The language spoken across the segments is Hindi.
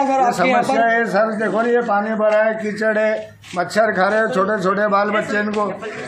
सर आपके यहाँ समस्या है सर, देखो ना ये पानी भरा है, कीचड़ है, मच्छर खा रहे हैं, छोटे छोटे बाल बच्चे इनको।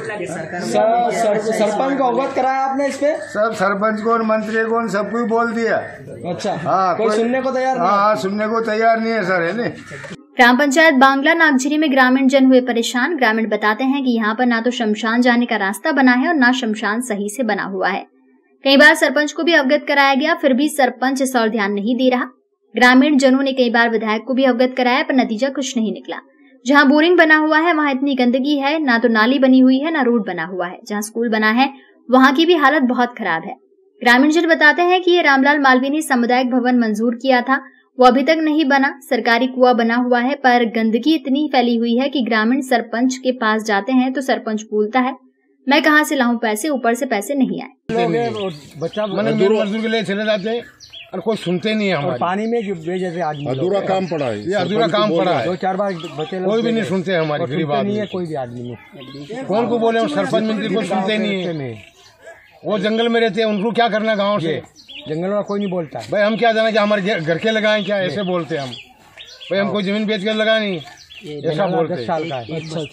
सरपंच को अवगत कराया आपने इस पे? सब सरपंच को और मंत्री को सबको ही बोल दिया। अच्छा, हाँ, कोई सुनने को तैयार नहीं? हाँ, सुनने को तैयार नहीं है सर, है नहीं। ग्राम पंचायत बांग्ला नागझरी में ग्रामीण जन हुए परेशान। ग्रामीण बताते हैं कि यहाँ पर ना तो शमशान जाने का रास्ता बना है और ना शमशान सही से बना हुआ है। कई बार सरपंच को भी अवगत कराया गया, फिर भी सरपंच इस और ध्यान नहीं दे रहा। ग्रामीण जनों ने कई बार विधायक को भी अवगत कराया, पर नतीजा कुछ नहीं निकला। जहाँ बोरिंग बना हुआ है वहाँ इतनी गंदगी है, ना तो नाली बनी हुई है, ना रोड बना हुआ है। जहाँ स्कूल बना है वहाँ की भी हालत बहुत खराब है। ग्रामीण जन बताते हैं कि ये रामलाल मालवीय ने सामुदायिक भवन मंजूर किया था, वो अभी तक नहीं बना। सरकारी कुआं बना हुआ है, पर गंदगी इतनी फैली हुई है कि ग्रामीण सरपंच के पास जाते हैं तो सरपंच बोलता है, मैं कहाँ से लाऊं पैसे, ऊपर से पैसे नहीं आए। बच्चा मजदूर के लिए चले जाते हैं और कोई सुनते नहीं है हमारे। पानी में जैसे आदमी अधूरा काम पड़ा है, ये अधूरा काम पड़ा है। 2-4 बार बच्चे कोई भी नहीं सुनते हमारे गरीब आदमी है, कोई भी आदमी नहीं। कौन को बोले, सरपंच मंत्री को सुनते नहीं है। वो जंगल में रहते हैं, उनको क्या करना गाँव से? जंगल में कोई नहीं बोलता है। भाई हम क्या जाना कि हमारे घर के लगाएं क्या, ऐसे बोलते हैं हम। भाई हम कोई जमीन बेच कर लगानी, ऐसा बोलते हैं। 10 साल का है।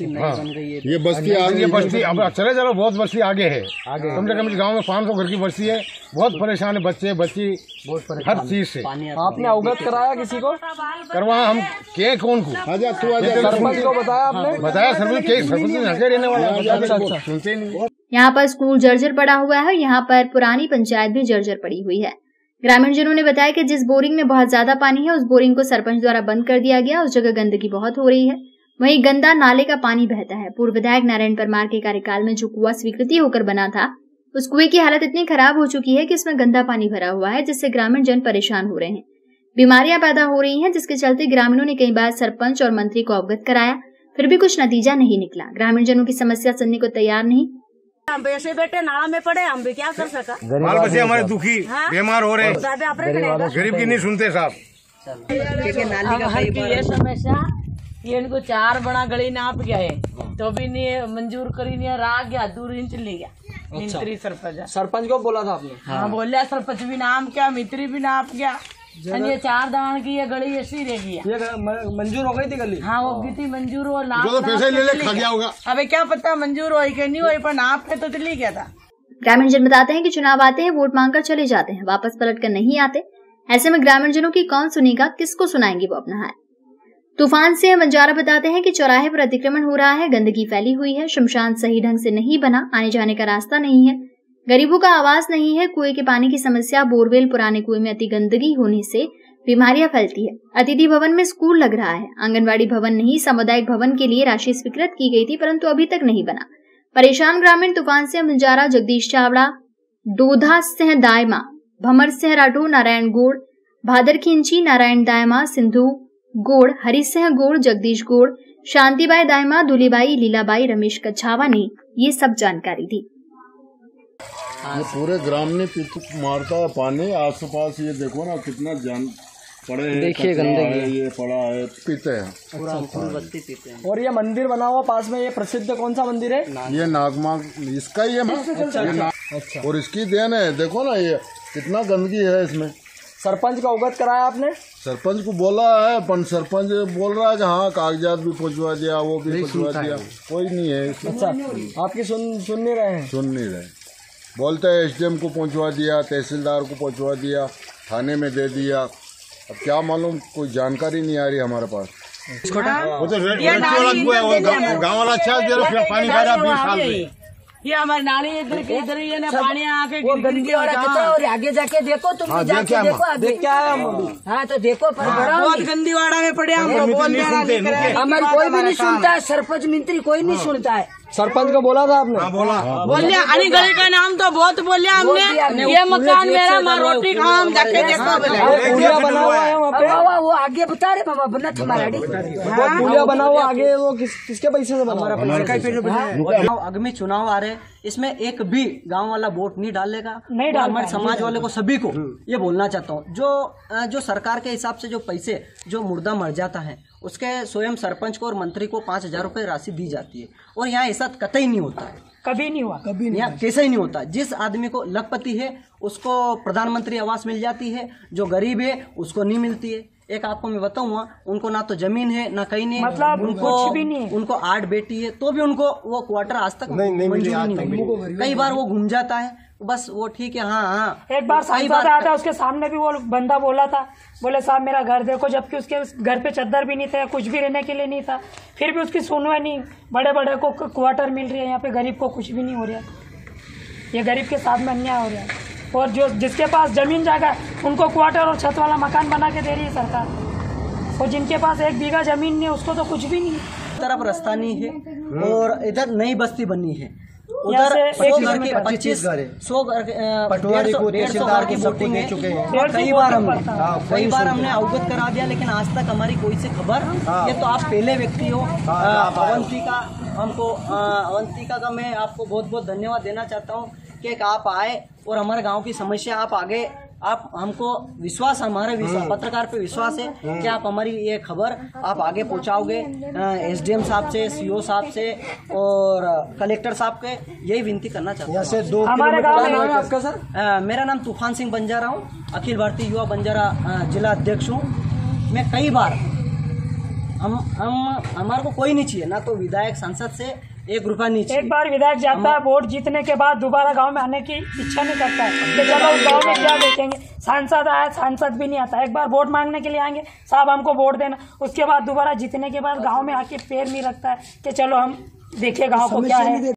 ये बस्ती आगे, ये बस्ती अब चले चलो बहुत बस्ती आगे है। कम से कम इस गाँव में 500 घर की बस्ती है। बहुत परेशान है बच्चे बच्ची हर चीज से। आपने अवगत कराया किसी को? करवा हम के कौन को सरपंच को बताया आपने? बताया, सरपंच रहने वाला सुनते नहीं। यहाँ पर स्कूल जर्जर पड़ा हुआ है, यहाँ पर पुरानी पंचायत भी जर्जर पड़ी हुई है। ग्रामीण जनों ने बताया कि जिस बोरिंग में बहुत ज्यादा पानी है उस बोरिंग को सरपंच द्वारा बंद कर दिया गया। उस जगह गंदगी बहुत हो रही है, वहीं गंदा नाले का पानी बहता है। पूर्व विधायक नारायण परमार के कार्यकाल में जो कुआं स्वीकृति होकर बना था, उस कुएं की हालत इतनी खराब हो चुकी है कि उसमें गंदा पानी भरा हुआ है, जिससे ग्रामीण जन परेशान हो रहे हैं। बीमारियां पैदा हो रही हैं, जिसके चलते ग्रामीणों ने कई बार सरपंच और मंत्री को अवगत कराया, फिर भी कुछ नतीजा नहीं निकला। ग्रामीण जनों की समस्या सुनने को तैयार नहीं। हम वैसे बेटे नाला में पड़े, हम भी क्या कर सका। बाल बच्चे हमारे दुखी बीमार हो रहे हैं, गरीब की नहीं सुनते साहब। ये समस्या ये इनको 4 बड़ा गली नाप गया है तो भी नहीं मंजूर करी नहीं, राग गया दूर इंच ले गया। मिस्त्री सरपंच को बोला था आपने? हाँ बोलिया, सरपंच भी नाम क्या, मिस्त्री भी नाप गया। ये 4 दान की ये गली ऐसी रह गई। ये मंजूर हो गई थी गली? हाँ वो गई थी मंजूर, हो तो पैसे ले खा गया होगा। अबे क्या पता मंजूर हुई कि नहीं हुई, पर नाप के तो चली गया था। ग्रामीण जन बताते हैं कि चुनाव आते हैं, वोट मांगकर चले जाते हैं, वापस पलट कर नहीं आते। ऐसे में ग्रामीण जनों की कौन सुनेगा, किसको सुनाएंगे वो अपना हाल। तूफान से बंजारा बताते हैं कि चौराहे पर अतिक्रमण हो रहा है, गंदगी फैली हुई है, शमशान सही ढंग से नहीं बना, आने जाने का रास्ता नहीं है, गरीबों का आवास नहीं है, कुएं के पानी की समस्या, बोरवेल पुराने कुएं में अति गंदगी होने से बीमारियां फैलती है। अतिथि भवन में स्कूल लग रहा है, आंगनबाड़ी भवन नहीं, सामुदायिक भवन के लिए राशि स्वीकृत की गई थी, परंतु अभी तक नहीं बना। परेशान ग्रामीण तूफान से बंजारा, जगदीश चावड़ा, डोधा सिंह दायमा, भमर सिंह राठौर, नारायण गोड़, भादर खिंची, नारायण दायमा, सिंधु गोड़, हरि सिंह गोड़, जगदीश गोड़, शांतिबाई दायमा, दुलीबाई, लीलाबाई, रमेश कछावा ने ये सब जानकारी दी। ये पूरे ग्राम में मारता है पानी, आस पास ये देखो ना कितना जान पड़े हैं, देखिए गंदगी ये पड़ा है, पीते हैं पूरा बत्ती पीते हैं। और ये मंदिर बना हुआ पास में, ये प्रसिद्ध कौन सा मंदिर है? ये नागमा इसका ही है। अच्छा। और इसकी देन है, देखो ना ये कितना गंदगी है इसमें। सरपंच को अवगत कराया आपने? सरपंच को बोला है, पर सरपंच बोल रहा है कि हाँ कागजात भी पहुंचवा दिया, वो भी पहुंचवा दिया, कोई नहीं है। अच्छा, आपकी सुन नहीं रहे हैं? सुन नहीं रहे, बोलते हैं SDM को पहुंचवा दिया, तहसीलदार को पहुंचवा दिया, थाने में दे दिया। अब क्या मालूम, कोई जानकारी नहीं आ रही हमारे पास। वो तो गाँव वाला अच्छा पानी भरा 20 साल में। ये हमारी नाली इधर के इधर ही है ना, पानी आके गंदगी और आगे जाके देखो, तुम जाके देखो, देख क्या है हम? हाँ तो देखो, बहुत गंदी वाड़ा में पड़े हम, हमारे कोई भी नहीं सुनता है, सरपंच मंत्री कोई नहीं सुनता है। सरपंच को बोला था आपने? बोलिए, अली गली का नाम तो बहुत बोलिया हमने, ये मकान मेरा, मैं रोटी खाऊं, जाके देखो। पुलिया बना हुआ है वहाँ पे, वो आगे बता रहे बाबा, बना तुम्हारा पुलिया बना हुआ आगे, वो किसके पैसे से बना? आगामी चुनाव आ रहे, इसमें एक भी गांव वाला वोट नहीं डालेगा। हमारे समाज वाले को सभी को ये बोलना चाहता हूँ, जो सरकार के हिसाब से जो पैसे जो मुर्दा मर जाता है उसके स्वयं सरपंच को और मंत्री को 5,000 रुपये राशि दी जाती है, और यहाँ ऐसा कतई नहीं होता है, कभी नहीं हुआ, कभी नहीं, यहाँ कैसे ही नहीं होता। जिस आदमी को लखपति है उसको प्रधानमंत्री आवास मिल जाती है, जो गरीब है उसको नहीं मिलती है। एक आपको मैं बताऊंगा, उनको ना तो जमीन है ना कहीं नहीं, मतलब उनको कुछ भी नहीं है। उनको 8 बेटी है तो भी उनको वो क्वार्टर आज तक मंजूरी नहीं मिली। कई बार वो घूम जाता है, बस वो ठीक है। हाँ, एक बार सांसद आया था, उसके सामने भी वो बंदा बोला था, बोले साहब मेरा घर देखो, जबकि उसके घर पे चद्दर भी नहीं था, कुछ भी रहने के लिए नहीं था, फिर भी उसकी सुनवाई नहीं। बड़े बड़े को क्वार्टर मिल रही है, यहाँ पे गरीब को कुछ भी नहीं हो रहा। ये गरीब के साथ में अन्याय हो रहा है। और जो जिसके पास जमीन जागा है उनको क्वार्टर और छत वाला मकान बना के दे रही है सरकार, और जिनके पास 1 बीघा जमीन नहीं उसको तो कुछ भी नहीं। तरफ रास्ता नहीं है और इधर नई बस्ती बनी है, उधर 100 घर के 25 घर है, 100 घर 150 घर की वोटिंग है। कई बार हमने अवगत करा दिया, लेकिन आज तक हमारी कोई से खबर। ये तो आप पहले व्यक्ति हो। अवंतिका का मैं आपको बहुत बहुत धन्यवाद देना चाहता हूँ कि आप आए और हमारे गांव की समस्या आप आगे, आप हमको विश्वास, हमारे पत्रकार पे विश्वास है कि आप हमारी ये खबर आप आगे पहुंचाओगे SDM साहब से, CO साहब से और कलेक्टर साहब के। यही विनती करना चाहता हूँ। हमारे गाँव में नाम है आपका सर? मेरा नाम तूफान सिंह बंजारा हूँ, अखिल भारतीय युवा बंजारा जिला अध्यक्ष हूँ। मैं कई बार हमारे को कोई नहीं चाहिए, ना तो विधायक सांसद से 1 रुपया नहीं चाहिए। एक बार विधायक जाता है, वोट जीतने के बाद दोबारा गांव में आने की इच्छा नहीं करता है कि चलो उस गांव में क्या देखेंगे। सांसद आया, सांसद भी नहीं आता। एक बार वोट मांगने के लिए आएंगे, साहब हमको वोट देना, उसके बाद दोबारा जीतने के बाद गांव में आके पैर नहीं रखता है कि चलो हम देखे गांव को क्या है।